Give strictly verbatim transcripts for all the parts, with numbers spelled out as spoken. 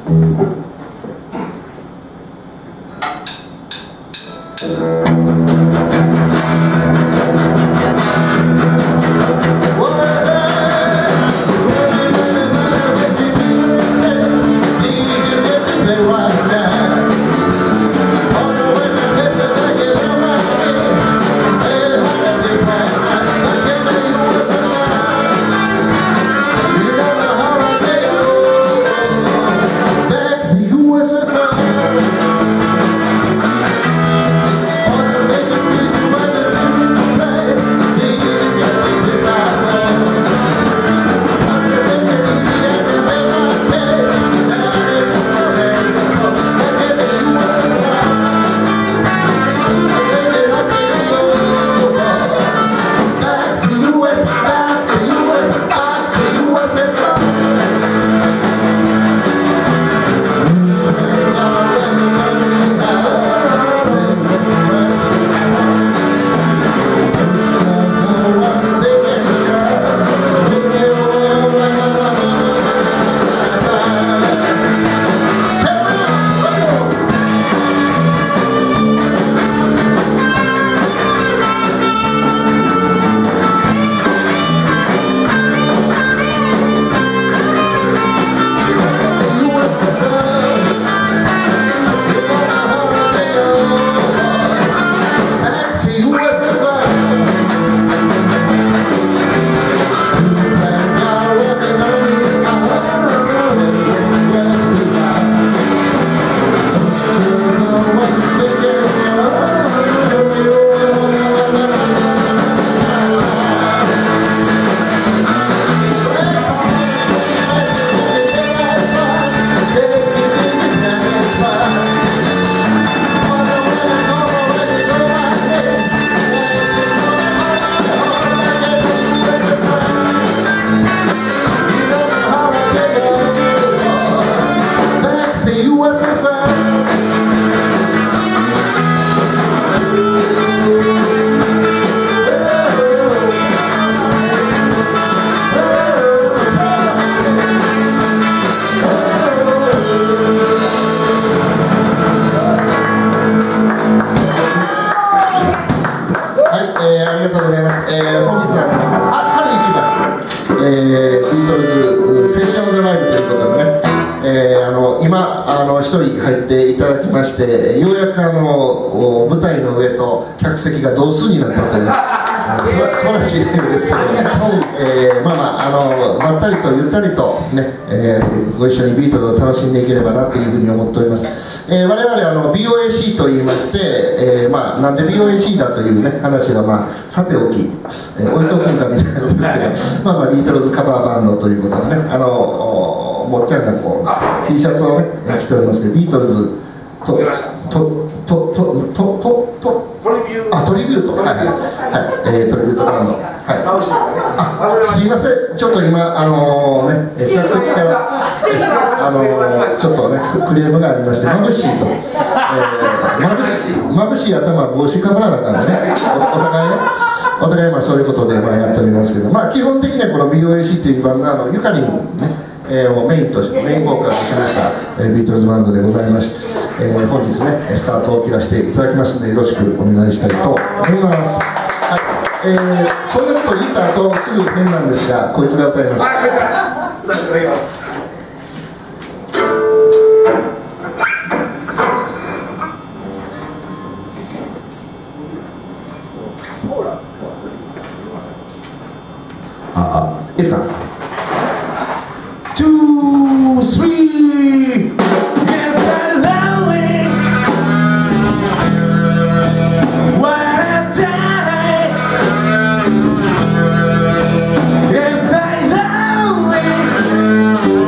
ようやくあの舞台の上と客席が同数になったという素晴らしいライブですけども、えー、まあまああのまったりとゆったりとね、えー、ご一緒にビートルズを楽しんでいければなというふうに思っております。えー、我々あの ビーオーエーシー と言いまして、えー、まあなんで ビーオーエーシー だというね話がまあさておき、えー、置いとくんかみたいなことですけど、まあまあビートルズカバーバンドということでね、あのもっちゃんがこう T シャツをね着ておりますけど、ビートルズとととととととトリビューあトリビュートはいはいはい、えー、トリビュートバンドはいあすいません、ちょっと今あのー、ね客席からあのー、ちょっとねクレームがありまして、眩しいと、えー、眩しい眩しい頭帽子かぶらなかったね、お, お互いねお互いまあそういうことでまあやっておりますけど、まあ基本的にはこの ビーオーエーシー というバンドはあのゆかりにねえー、をメインとしてメインボーカルとしました、えー、ビートルズバンドでございまして、えー、本日ねスタートを切らせていただきますのでよろしくお願いしたいと思います。はい、えー、そんなことを言った後すぐ変なんですが、こいつが歌います。ああ、いいですか。Two, three, get that lonely. When I die, get that lonely.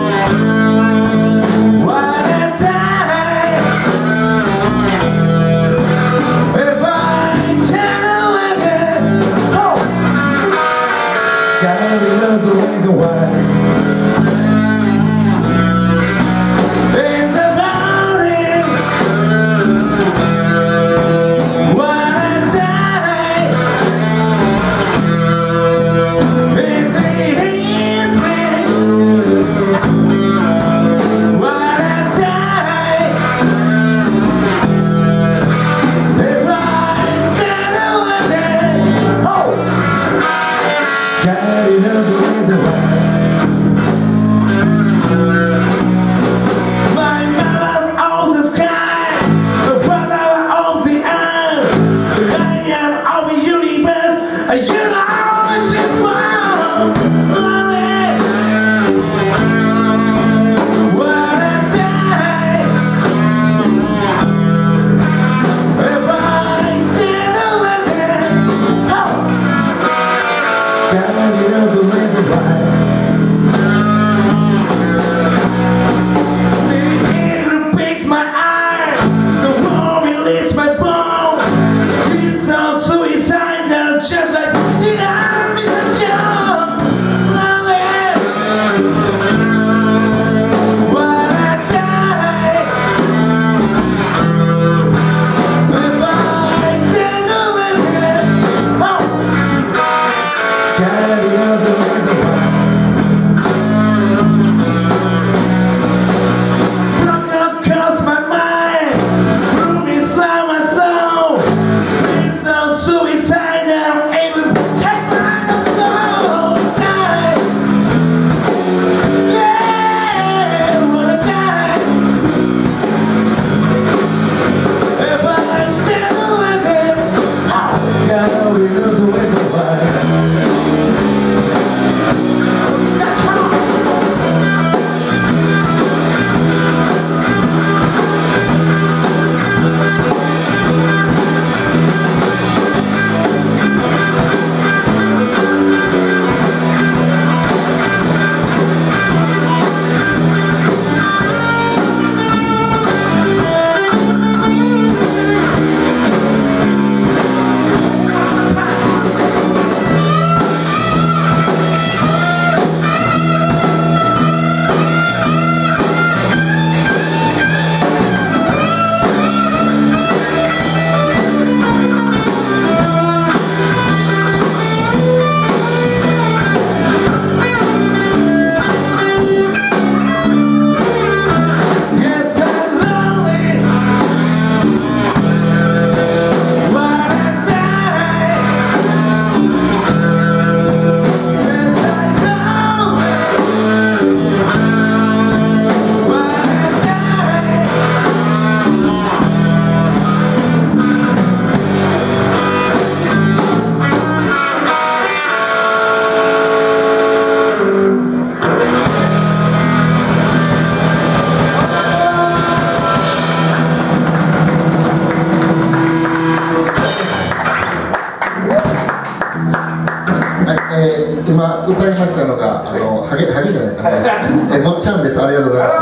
えもっちゃんです。ありがとうございました。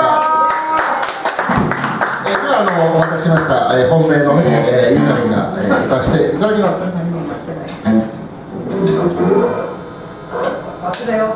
えではあのお渡ししました、え本命のね、えゆかりんが、えー、歌わせていただきます。 忘れよ。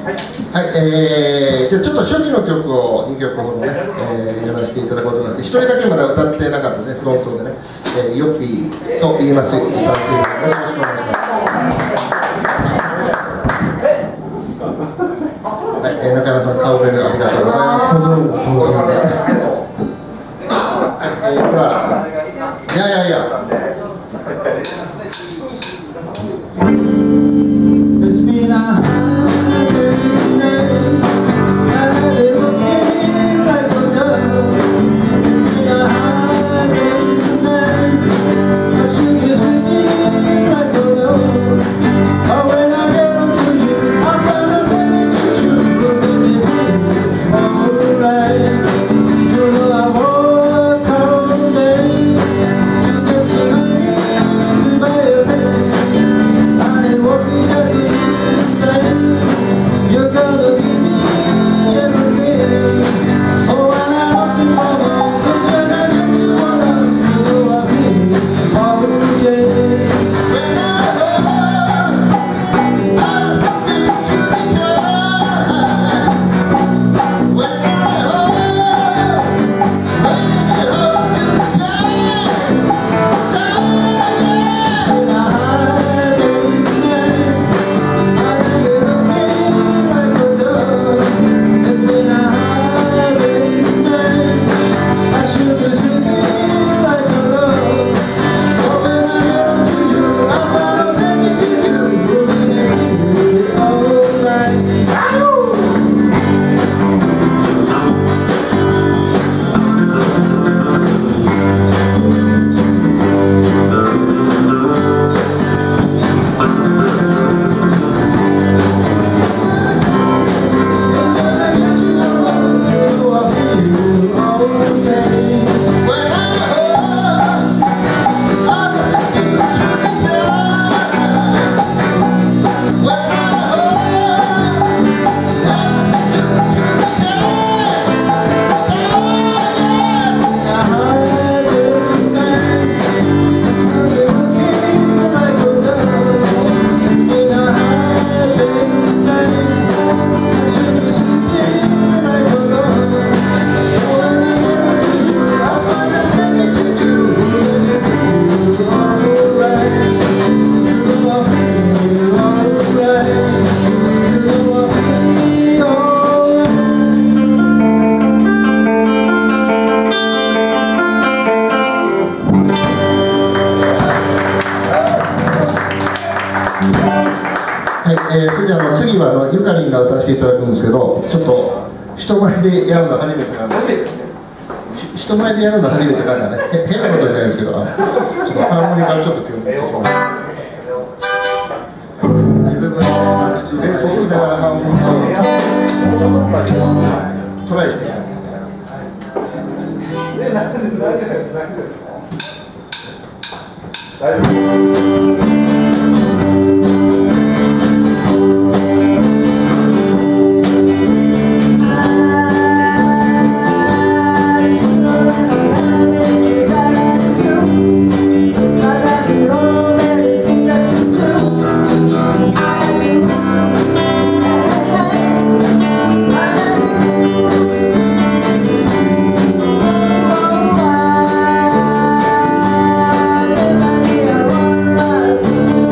はい、えー、じゃあちょっと初期の曲をにきょくほどね、えー、やらせていただこうと思いますけど、ひとりだけまだ歌ってなかったですね、フロントでね、えー、ヨッピーと言います、歌わせていただきます。よろしくお願いします。はい、えー、中山さん、顔触れでありがとうございます。はい、えー、では、いやいやいや。えー、それであの次はあのゆかりんが歌わせていただくんですけど、ちょっと人前でやるの初めてなんで、人前でやるの初めてなんかね、変なことじゃないですけど、ちょっとハーモニカをちょっと今日ベースを吹きながらハーモニカをトライしています。大丈夫。 Thank you.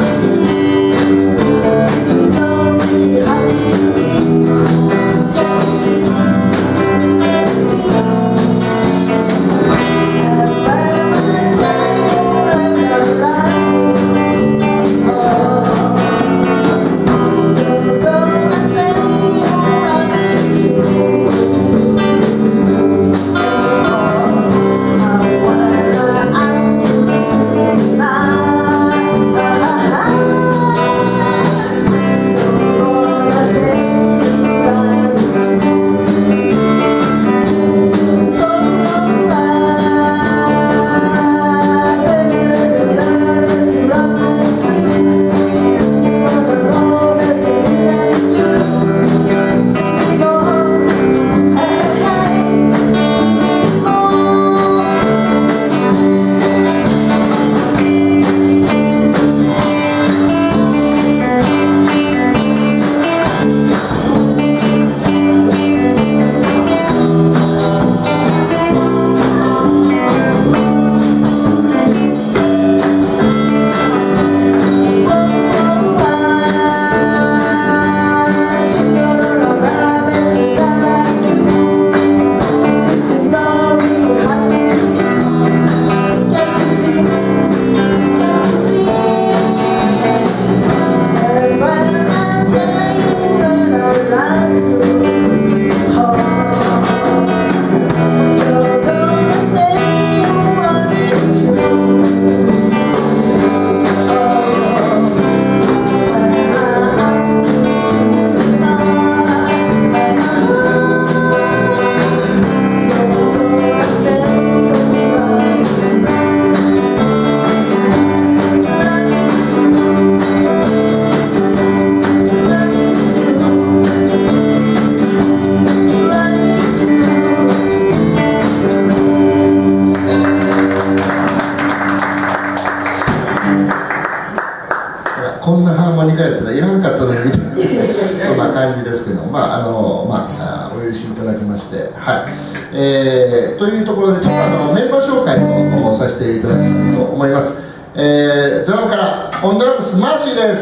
まああのまあお許しいただきまして、はい、えー、というところでちょっとあのメンバー紹介をさせていただきたいと思います。えー、ドラムからオンドラムスマーシーです。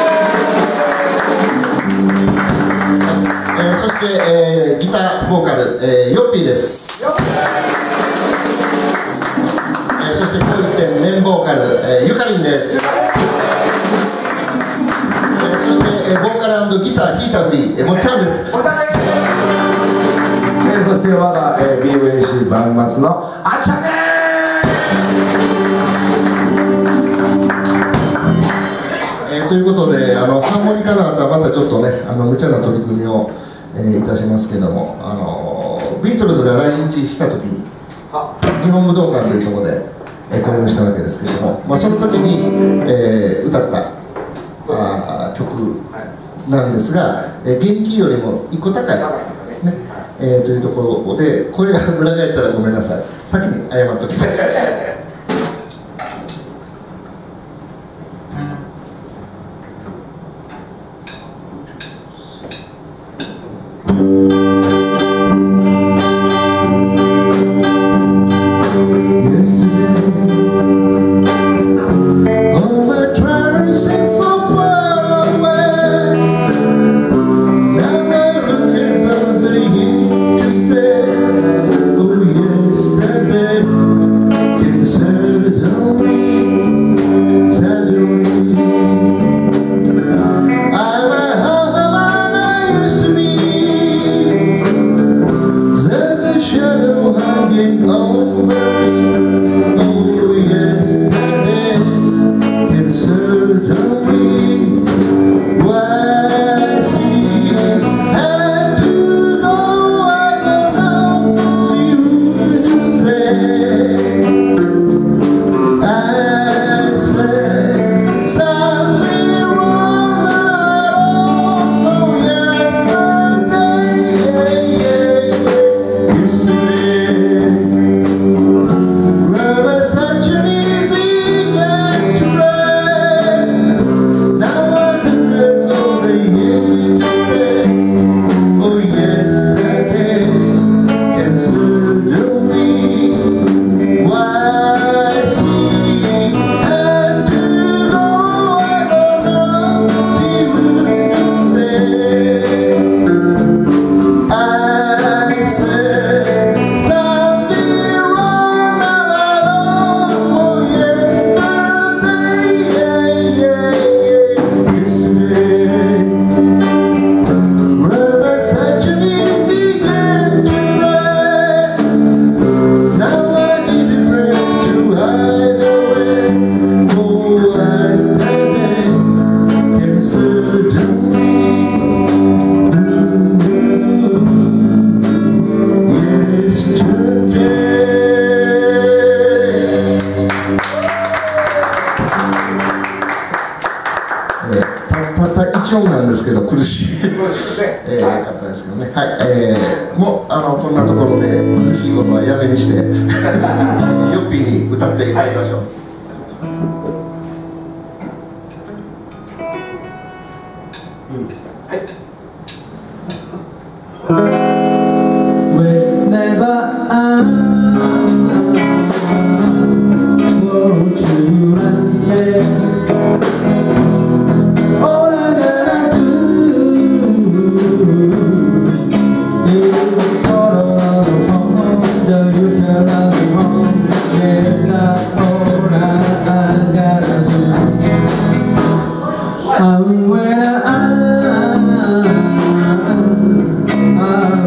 えー、そして、えー、ギターボーカル、えー、ヨッピーです。えー、そして当日メンボーカル、えー、ゆかりんです。そして、えー、ボーカル&ギター弾いたふり、えー、もっちゃんです。 えー、そして我が、えー、ビーブイエーシー バンマスのあっちゃんです。 えー、ということで、あのハーモニカの後はまたちょっとね、あの無茶な取り組みを、えー、いたしますけども、あのビートルズが来日した時に日本武道館というところで、えー、公演したわけですけども、まあ、その時に、えー、歌ったあ曲なんですが、えー、元気よりも一個高い、ねえー、というところで声が裏返ったらごめんなさい、先に謝っておきます。ですけど苦しいえー、かったですけどね、はい、えー、もうあのこんなところで苦しいことはやめにしてヨッピーに歌っていただきましょう。 And when I, I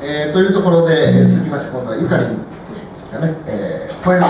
えー、というところで、えー、続きまして今度はゆかりんがね、えー、ポエム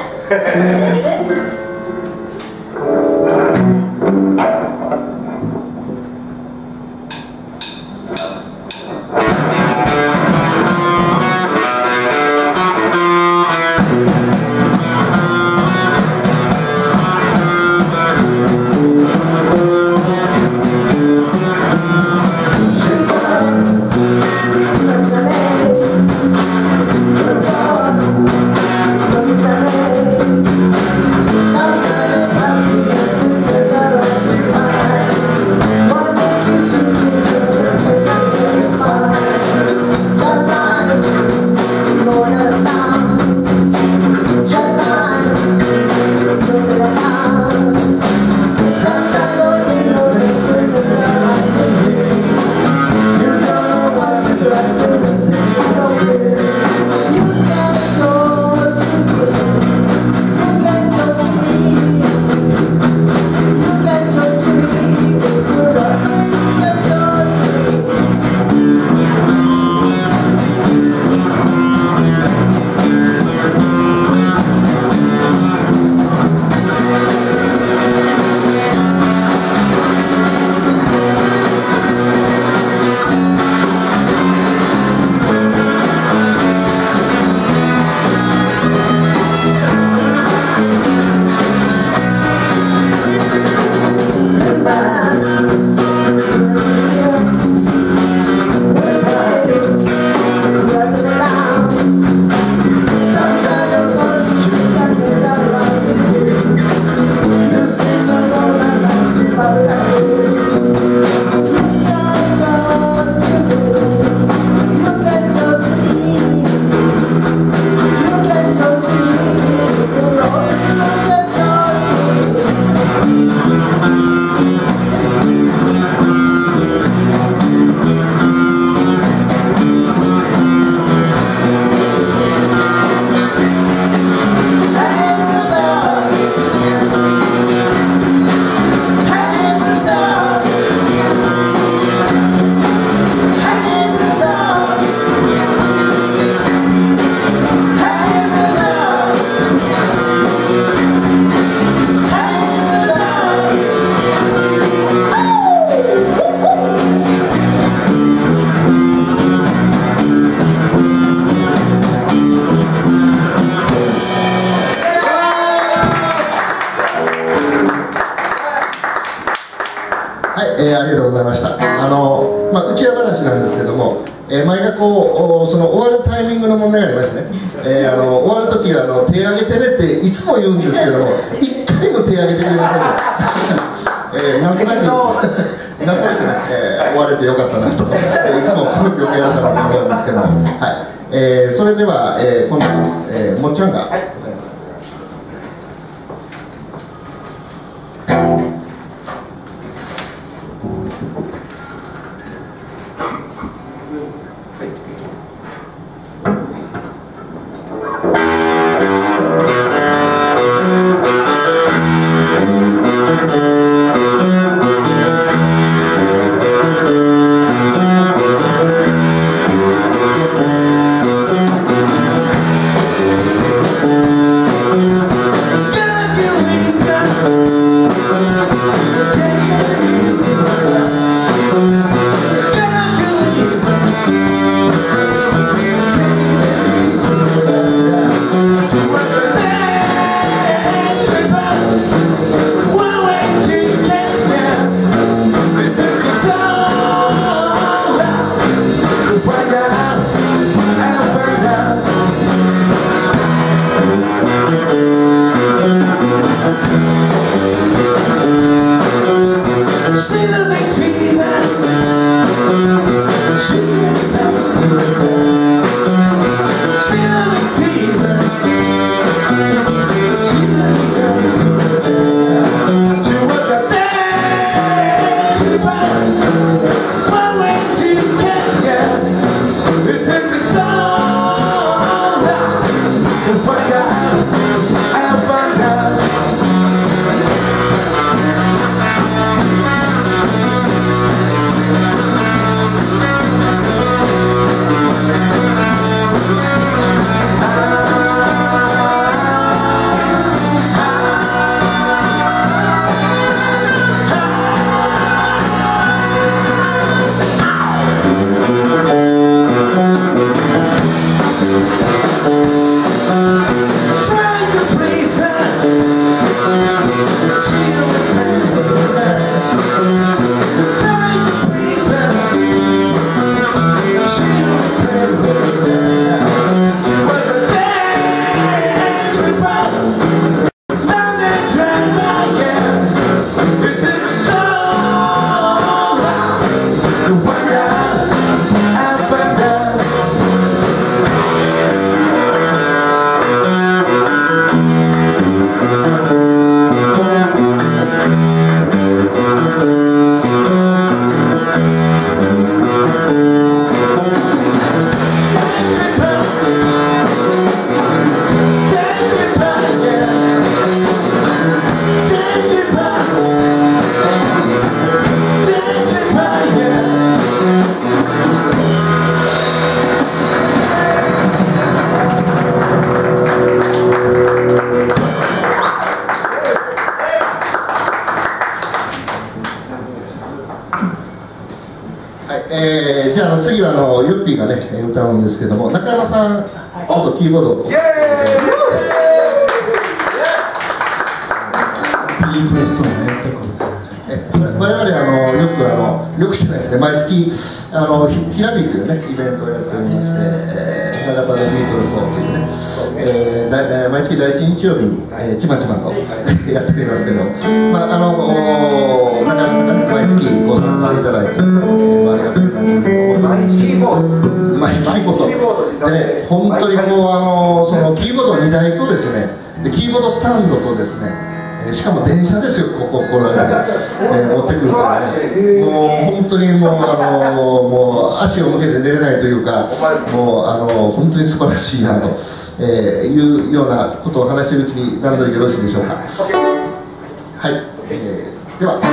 えー、ありがとうございました。あの、まあ、内輪話なんですけども、えー、毎回こうその終わるタイミングの問題がありましてね、えー、あの終わる時はあの手挙げてねっていつも言うんですけども、一回も手挙げてくれませんえー、なんとなくなんとなくね、えー、終われてよかったなと、えー、いつもこの病気だったなと思うんですけども、はい、えー、それでは、えー、今度は、えー、もっちゃんが、はい、 Thank you. あのユッピーがね歌うんですけども、中山さんちょっとキーボードを。 いいプレッソね結構。 我々あのよくあのよくじゃないですね、毎月あのひひらびというねイベントをやっておりまして、えー、長田のビートルズをっていうね、えー、だえー、毎月第一日曜日に、えー、ちまちまとやっておりますけど、まああの中山さんがね毎月ご参加いただいて、えーまあ、ありがたい感じで思ってますけど、マイキーボードでね、本当にこうあのそのキーボードにだいとですね、でキーボードスタンドとですね。しかも電車ですよ、ここ来られて、えー、持ってくるからね、もう本当にもう、あのー、もう足を向けて寝れないというか、もう、あのー、本当に素晴らしいなと、えー、いうようなことを話しているうちに、段取りよろしいでしょうか。はい、えー、では。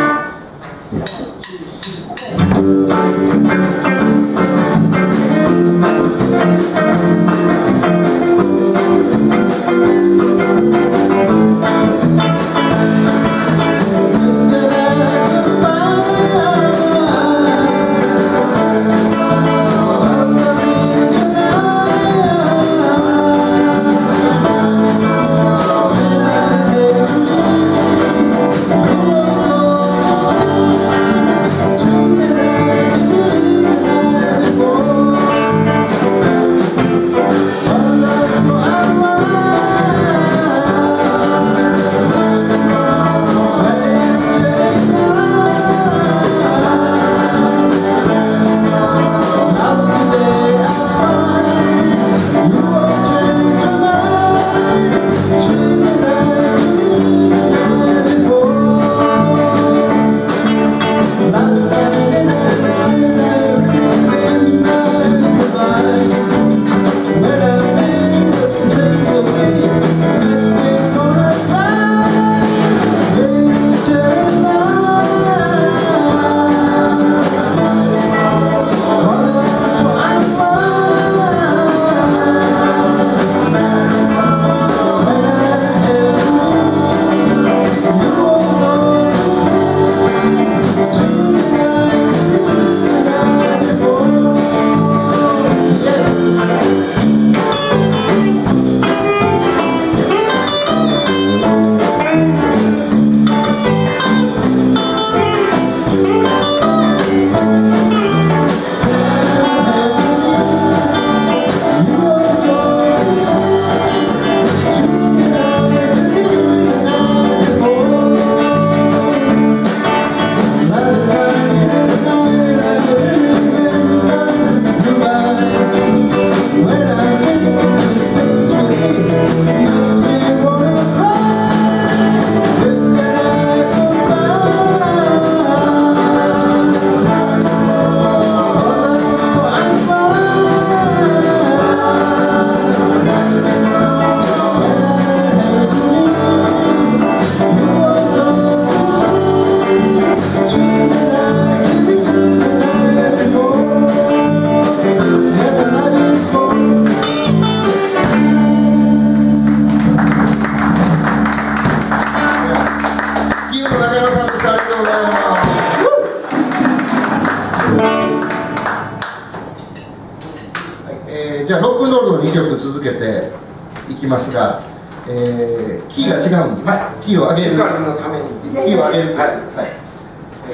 じゃあロックンロールのにきょく続けていきますが、えー、キーが違うんですね、はい、キーを上げる、 のためにキーを上げる、はい、はい、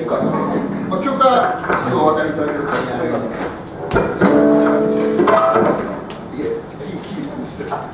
まあ、曲がすぐお分かりいただけると思います。いえ、キー、キーしてた。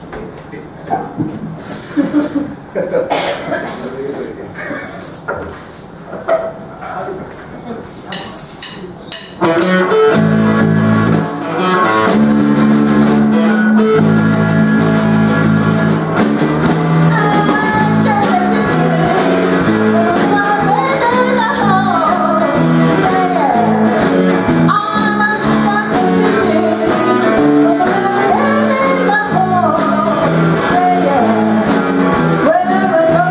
Wherever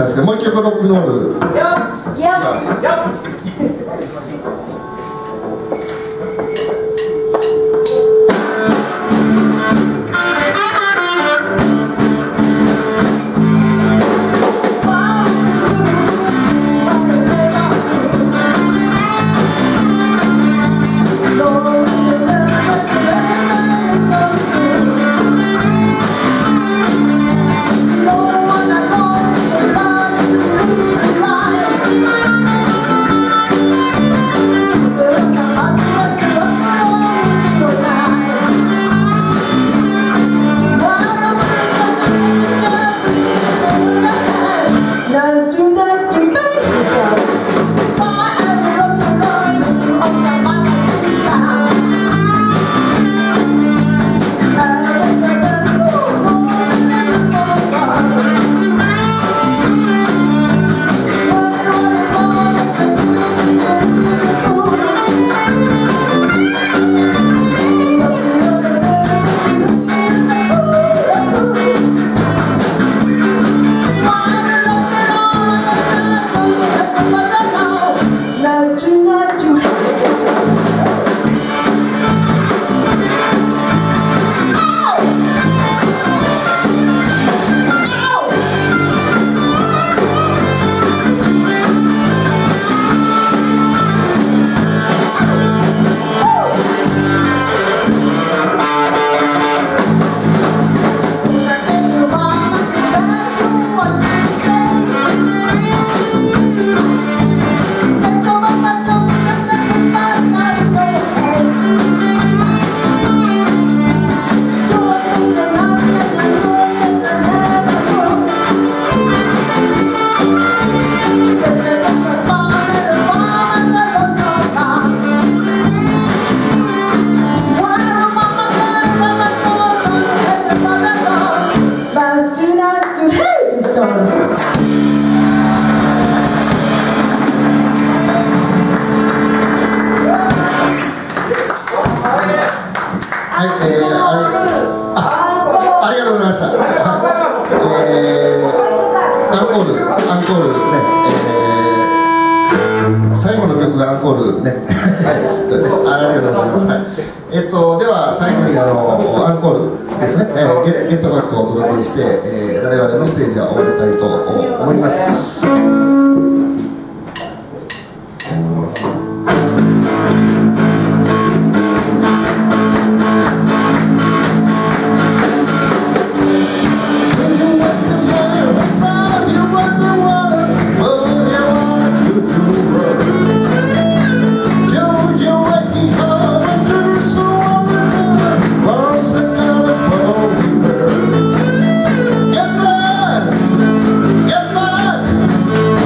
なんですけど、もう一曲ロックンロール。 Get back!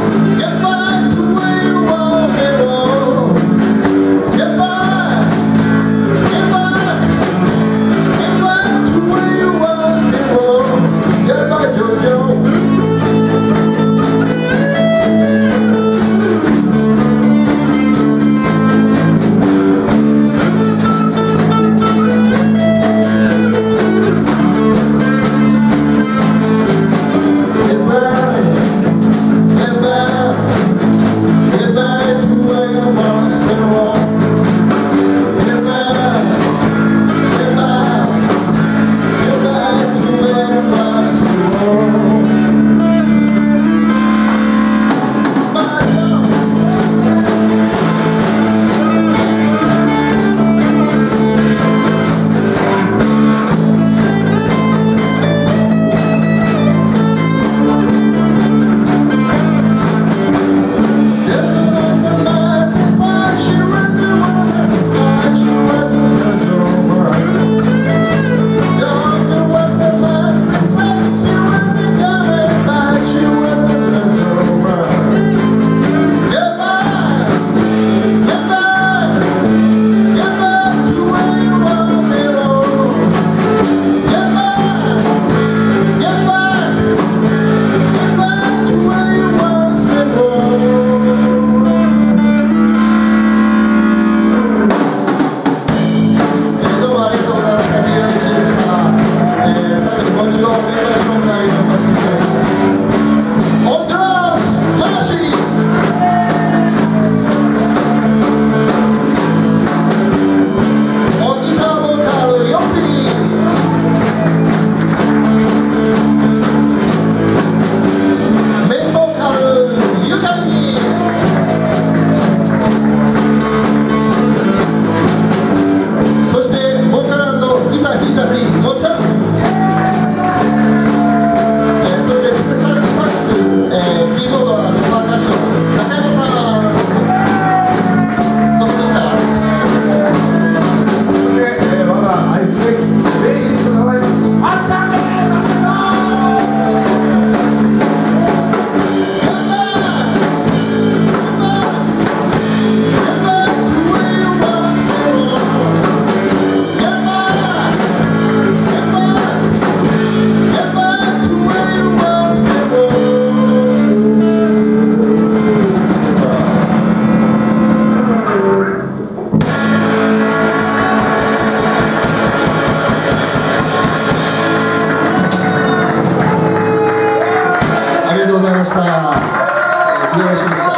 した。えー、美容師でした。